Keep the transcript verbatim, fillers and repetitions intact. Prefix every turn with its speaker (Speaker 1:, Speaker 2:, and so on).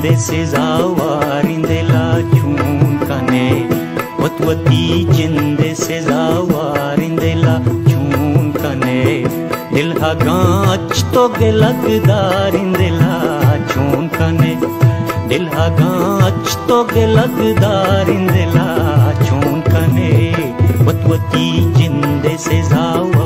Speaker 1: जिंदे से जावारिंदेला छून कने वतवती जिंदे से जावारिंदेला छून कने दिल हा गांच तो गिलगदारिंदेला छून कने दिल हा गांच तो गिलगदारिंदेला छून कने वतवती जिंदे से जावा